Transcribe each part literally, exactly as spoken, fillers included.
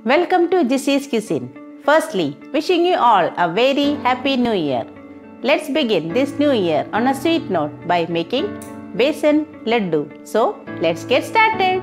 Welcome to Gissy's Cuisine. Firstly, wishing you all a very happy new year. Let's begin this new year on a sweet note by making besan laddu. So, let's get started.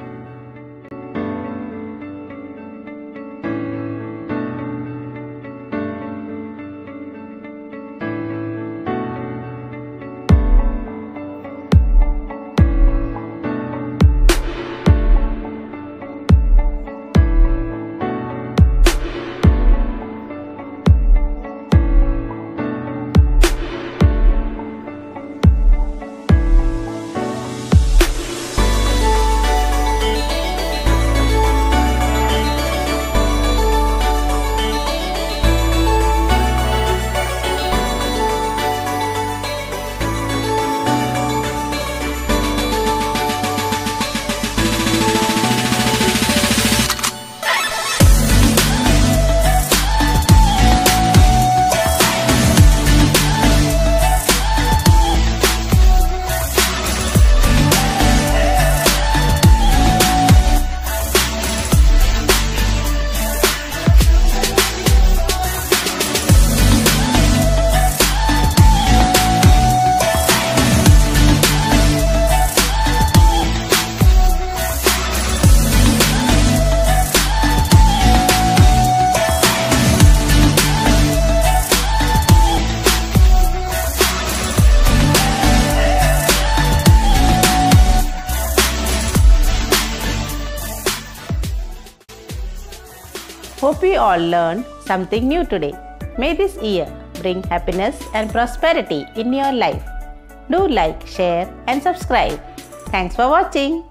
Hope you all learned something new today. May this year bring happiness and prosperity in your life. Do like, share and subscribe. Thanks for watching.